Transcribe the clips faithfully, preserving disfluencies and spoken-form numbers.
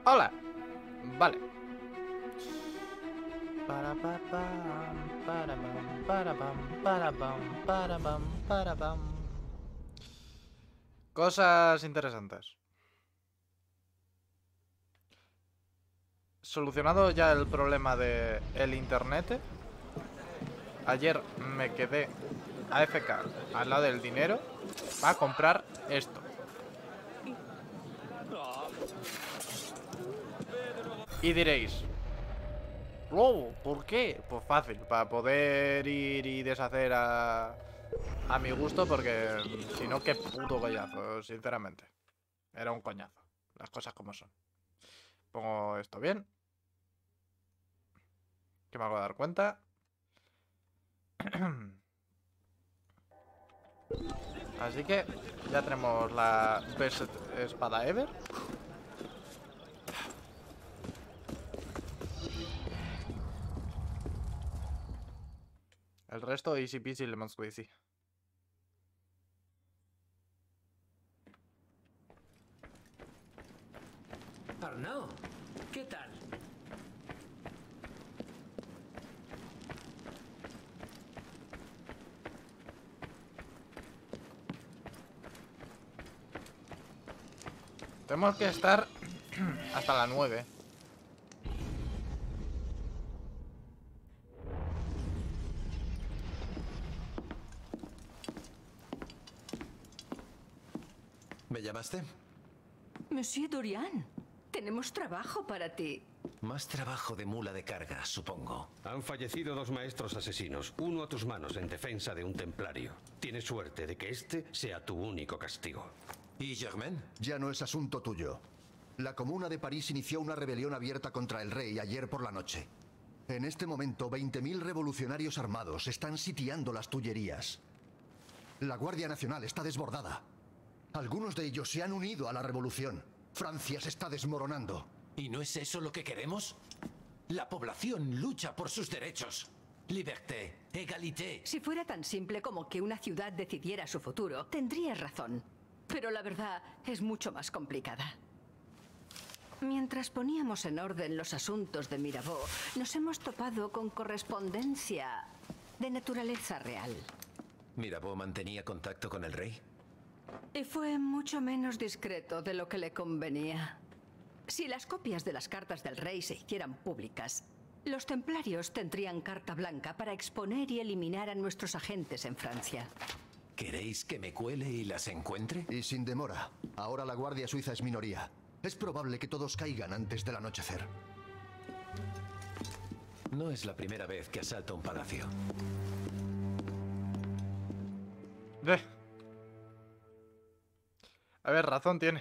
Hola. Vale. Para pa pam, para pam, para pam, para pam, para pam, para pam. Cosas interesantes. Solucionado ya el problema de el internet. Ayer me quedé A F K al lado del dinero para comprar esto. Y diréis, oh, ¿por qué? Pues fácil, para poder ir y deshacer a, a mi gusto, porque si no, qué puto coñazo, sinceramente. Era un coñazo, las cosas como son. Pongo esto bien. Que me hago dar cuenta. Así que ya tenemos la best espada ever. El resto easy peasy lemon squeezy. Arnaud, ¿qué tal? Tenemos que estar hasta las nueve. ¿Me llamaste? Monsieur Dorian, tenemos trabajo para ti. Más trabajo de mula de carga, supongo. Han fallecido dos maestros asesinos, uno a tus manos en defensa de un templario. Tienes suerte de que este sea tu único castigo. ¿Y Germain? Ya no es asunto tuyo. La Comuna de París inició una rebelión abierta contra el rey ayer por la noche. En este momento, veinte mil revolucionarios armados están sitiando las Tullerías. La Guardia Nacional está desbordada. Algunos de ellos se han unido a la revolución. Francia se está desmoronando. ¿Y no es eso lo que queremos? La población lucha por sus derechos. Liberté, égalité. Si fuera tan simple como que una ciudad decidiera su futuro, tendrías razón. Pero la verdad es mucho más complicada. Mientras poníamos en orden los asuntos de Mirabeau, nos hemos topado con correspondencia de naturaleza real. ¿Mirabeau mantenía contacto con el rey? Y fue mucho menos discreto de lo que le convenía. Si las copias de las cartas del rey se hicieran públicas, los templarios tendrían carta blanca para exponer y eliminar a nuestros agentes en Francia. ¿Queréis que me cuele y las encuentre? Y sin demora. Ahora la Guardia Suiza es minoría. Es probable que todos caigan antes del anochecer. No es la primera vez que asalta un palacio. Eh. A ver, razón tiene.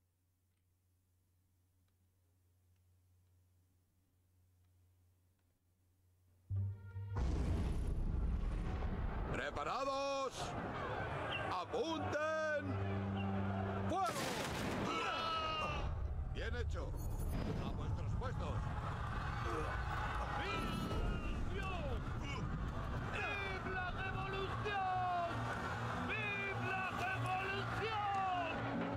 ¡Preparados! ¡Apunten! ¡Fuego! Bien hecho. A vuestros puestos. ¡Vive la revolución! ¡Vive la revolución!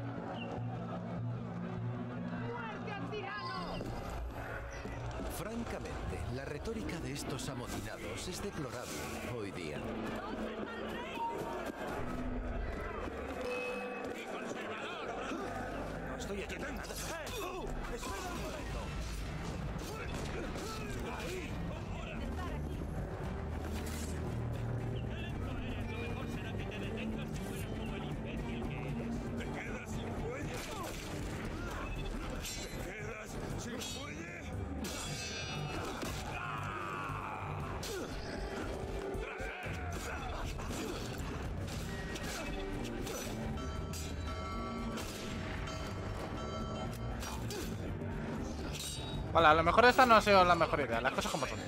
¡Muerte al tirano! Francamente, la retórica de estos amotinados es deplorable hoy día. No estoy haciendo nada. ¡Espera un momento! ¡Ahí! Mejor será que te detengas y fueras como el imbécil que eres. ¿Te quedas sin fuelle? ¿Te quedas sin fuelle? Vale, a lo mejor esta no ha sido la mejor idea. Las cosas como son.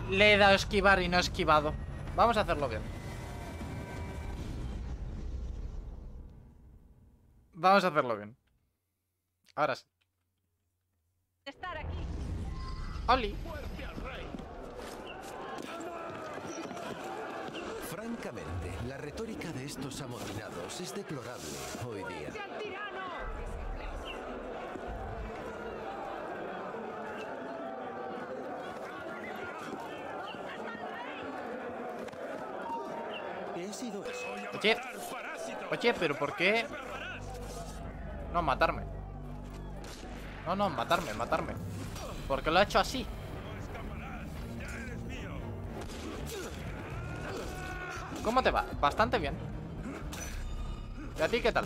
Le he dado a esquivar y no he esquivado. Vamos a hacerlo bien. Vamos a hacerlo bien. Ahora sí. Estar aquí. ¡Oli! Francamente, la retórica de estos amotinados es deplorable hoy día. ¿Qué ha sido eso? Oye, oye, pero ¿por qué? No, matarme. No, no, matarme, matarme. ¿Por qué lo ha hecho así? ¿Cómo te va? Bastante bien. ¿Y a ti qué tal?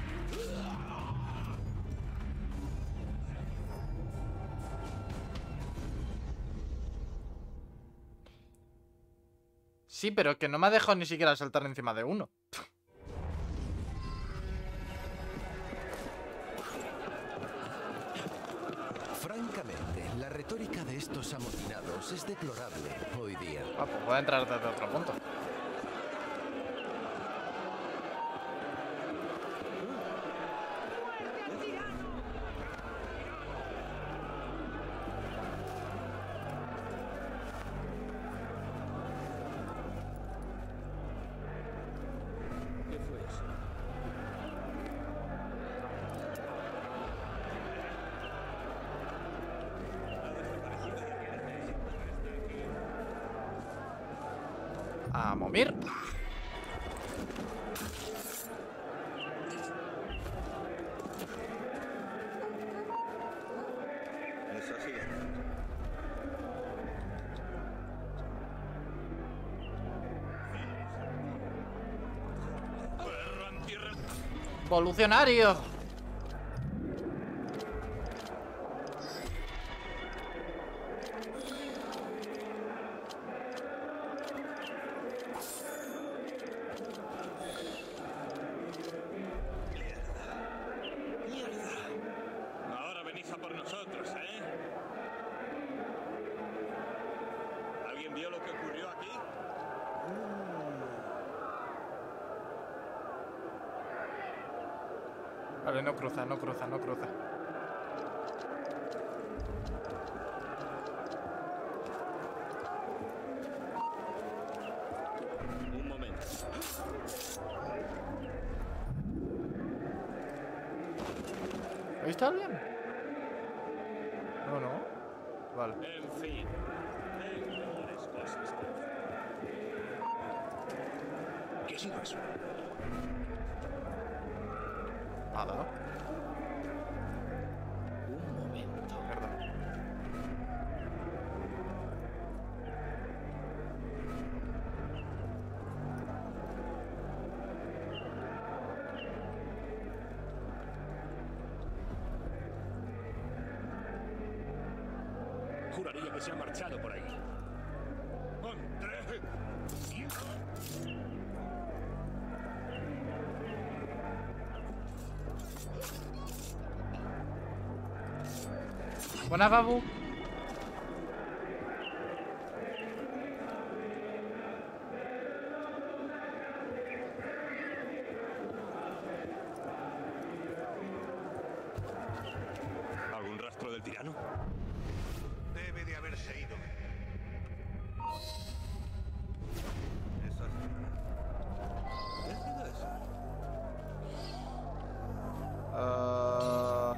Sí, pero que no me ha dejado ni siquiera saltar encima de uno. Francamente, la retórica de estos amotinados es deplorable hoy día. Ah, pues voy a entrar desde otro punto. ¿Qué fue eso? A Momir. Es así. Evolucionario. Ahora venís a por nosotros, ¿eh? ¿Alguien vio lo que ocurrió aquí? Vale, no cruza, no cruza, no cruza. Un momento. ¿Ahí está bien? No, no. Vale. En fin. Hay mejores cosas. ¿Qué ha sido eso? Nada. Un momento. Mierda. Juraría que se ha marchado por ahí. ¡André! Buena, Babu. ¿Algún rastro del tirano? Debe de haberse ido. Es así. ¿Qué ha sido eso? Ah,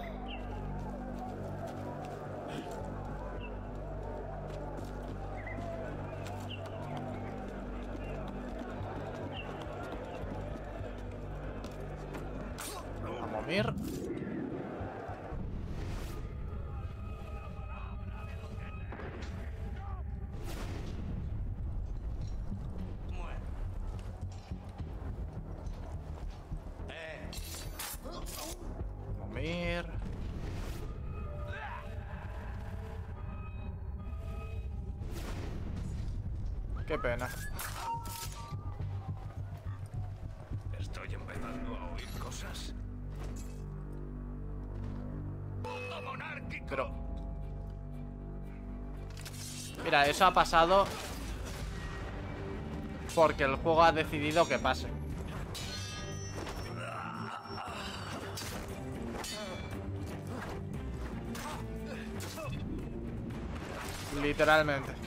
a Momir. Momir. Qué pena. Estoy empezando a oír cosas. ¡Puto monárquico! Pero... Mira, eso ha pasado porque el juego ha decidido que pase. Literalmente.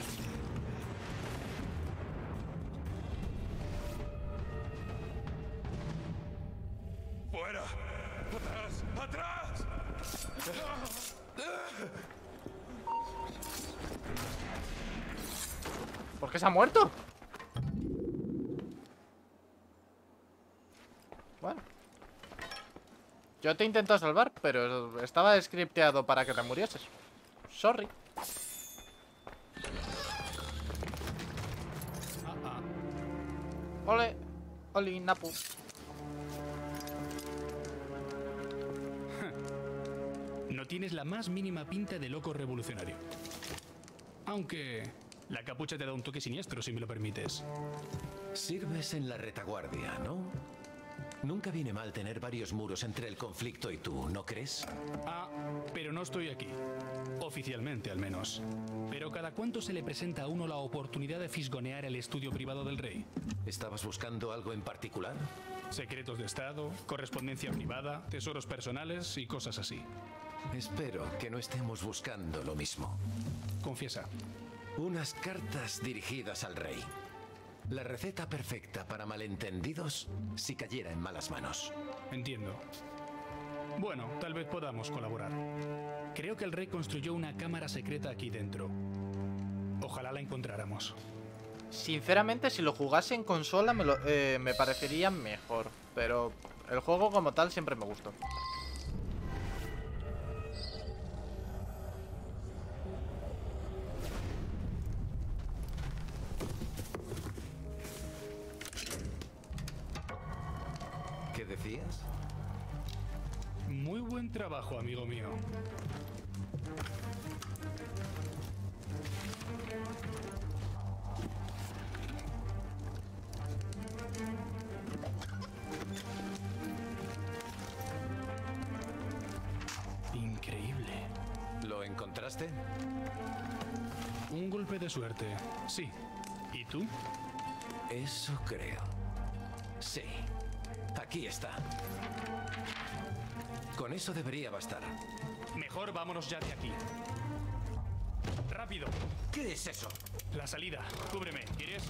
¡Fuera! ¡Atrás! ¡Atrás! ¿Por qué se ha muerto? Bueno. Yo te intento salvar, pero estaba scripteado para que te murieses. Sorry. Ole. Oli, Napu. No tienes la más mínima pinta de loco revolucionario. Aunque la capucha te da un toque siniestro, si me lo permites. Sirves en la retaguardia, ¿no? Nunca viene mal tener varios muros entre el conflicto y tú, ¿no crees? Ah, pero no estoy aquí. Oficialmente, al menos. Pero ¿cada cuánto se le presenta a uno la oportunidad de fisgonear el estudio privado del rey? ¿Estabas buscando algo en particular? Secretos de Estado, correspondencia privada, tesoros personales y cosas así. Espero que no estemos buscando lo mismo. Confiesa. Unas cartas dirigidas al rey. La receta perfecta para malentendidos si cayera en malas manos. Entiendo. Bueno, tal vez podamos colaborar. Creo que el rey construyó una cámara secreta aquí dentro. Ojalá la encontráramos. Sinceramente, si lo jugase en consola me, lo, eh, me parecería mejor. Pero el juego como tal siempre me gustó. ¿Qué decías? Muy buen trabajo, amigo mío. Increíble. ¿Lo encontraste? Un golpe de suerte, sí. ¿Y tú? Eso creo. Sí. Aquí está. Con eso debería bastar. Mejor vámonos ya de aquí. ¡Rápido! ¿Qué es eso? La salida. Cúbreme. ¿Quieres?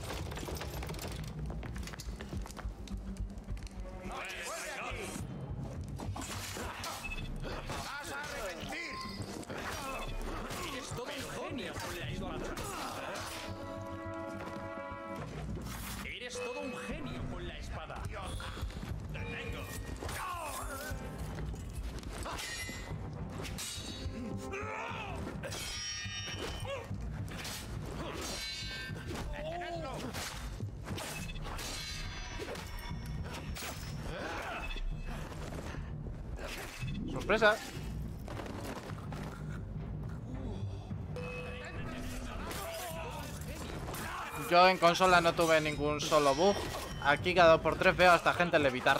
¡Vas a arrepentir! Eres todo un genio con la espada. Eres todo un genio con la espada. ¡Te tengo! ¡Sorpresa! Yo en consola no tuve ningún solo bug. Aquí cada dos por tres veo a esta gente levitar.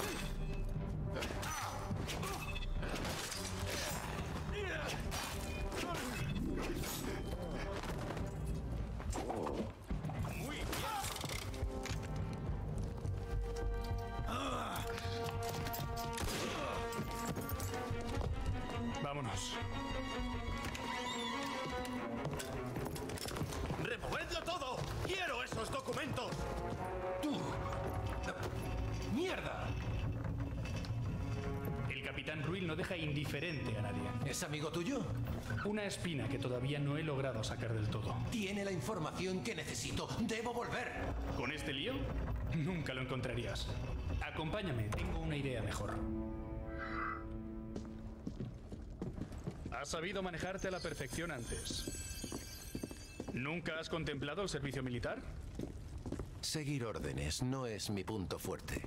Vámonos. ¡Removedlo todo! ¡Quiero esos documentos! ¡Tú! ¡Mierda! El capitán Ruil no deja indiferente a nadie. ¿Es amigo tuyo? Una espina que todavía no he logrado sacar del todo. Tiene la información que necesito. Debo volver. ¿Con este lío? Nunca lo encontrarías. Acompáñame, tengo una idea mejor. Has sabido manejarte a la perfección antes. ¿Nunca has contemplado el servicio militar? Seguir órdenes no es mi punto fuerte.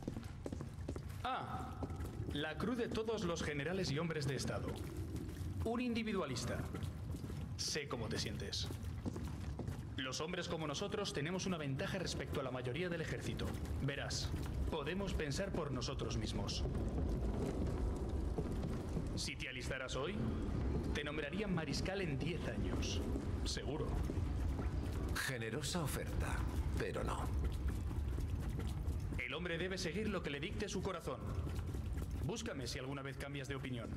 Ah, la cruz de todos los generales y hombres de Estado. Un individualista. Sé cómo te sientes. Los hombres como nosotros tenemos una ventaja respecto a la mayoría del ejército. Verás, podemos pensar por nosotros mismos. Si te alistaras hoy, te nombrarían mariscal en diez años. seguro. Generosa oferta, pero no. El hombre debe seguir lo que le dicte su corazón. Búscame si alguna vez cambias de opinión.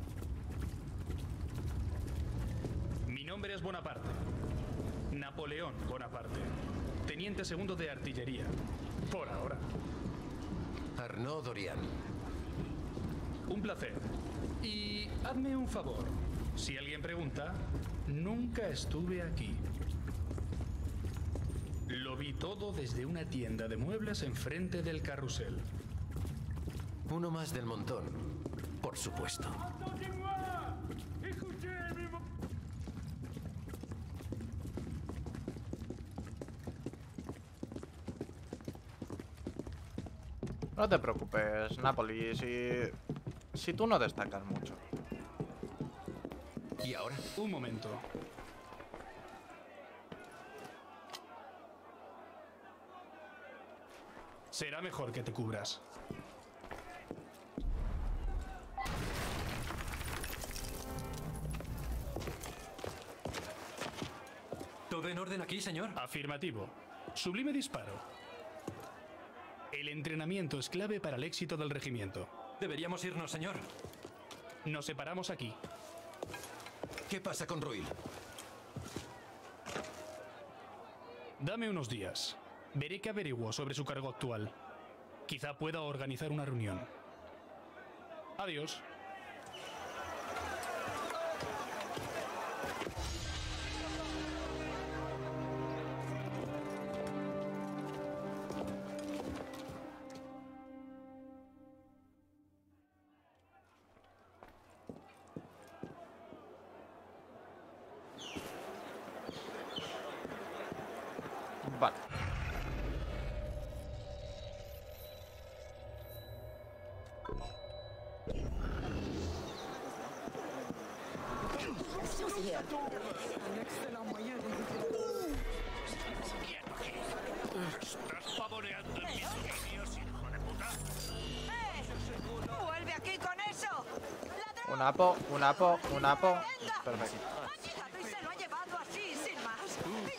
Mi nombre es Bonaparte. Napoleón Bonaparte. Teniente segundo de artillería. Por ahora. Arnaud Dorian. Un placer. Y hazme un favor. Si alguien pregunta, nunca estuve aquí. Lo vi todo desde una tienda de muebles enfrente del carrusel. Uno más del montón, por supuesto. No te preocupes, Napoli, si... si tú no destacas mucho. ¿Y ahora? Un momento. Será mejor que te cubras. ¿Todo en orden aquí, señor? Afirmativo. Sublime disparo. El entrenamiento es clave para el éxito del regimiento. Deberíamos irnos, señor. Nos separamos aquí. ¿Qué pasa con Ruil? Dame unos días. Veré qué averiguo sobre su cargo actual. Quizá pueda organizar una reunión. Adiós. Vale. ¿Estás pavoneando en mis dominios, hijo de puta? ¡Vuelve aquí con eso! Un apo, un apo, un apo. Perfecto. Ha llegado y se lo ha llevado así, sin más.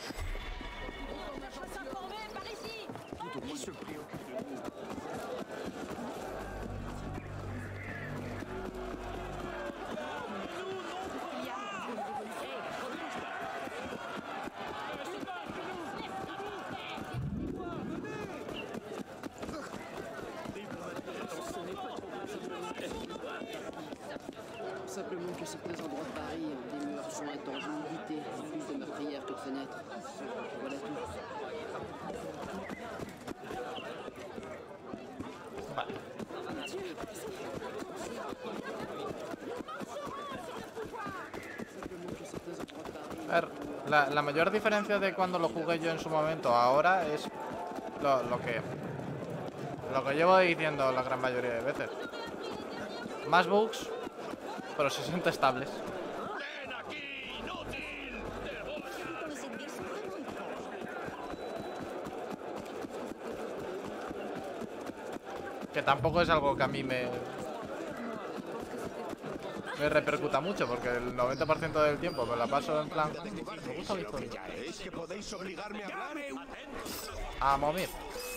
Simplement que certains endroits de Paris ont des murs sont un temps d'humidité, plus de meurtrières que de fenêtres. Voilà tout. Vale. A ver, la, la mayor diferencia de cuando lo jugué yo en su momento a ahora es lo, lo que lo que llevo diciendo la gran mayoría de veces. Más bugs, pero se siente estables. ¡Ven aquí, inútil! Que tampoco es algo que a mí me me repercuta mucho, porque el noventa por ciento del tiempo me la paso en plan. Me gusta la historia. ¿Es que podéis obligarme a hablar? A momir.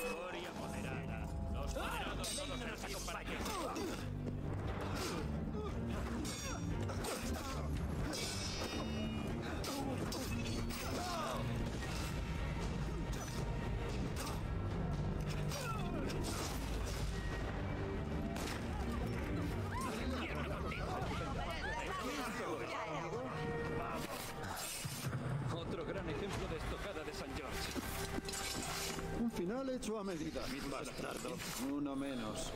Otro gran ejemplo de estocada de San George. Un final hecho a medida. Bastardo. Uno menos.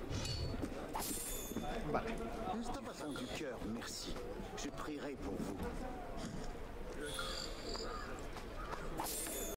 Vale. Está pasando du cœur, merci. Je prierai pour vous.